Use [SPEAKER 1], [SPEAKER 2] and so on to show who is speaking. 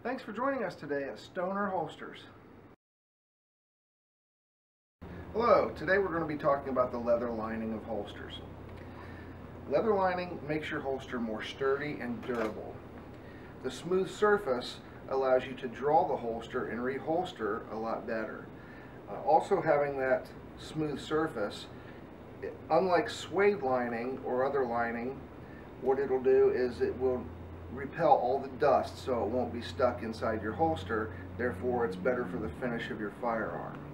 [SPEAKER 1] Thanks for joining us today at Stoner Holsters. Hello, today we're going to be talking about the leather lining of holsters. Leather lining makes your holster more sturdy and durable. The smooth surface allows you to draw the holster and reholster a lot better. Also, having that smooth surface, unlike suede lining or other lining, what it'll do is it will repel all the dust so it won't be stuck inside your holster. Therefore, it's better for the finish of your firearm.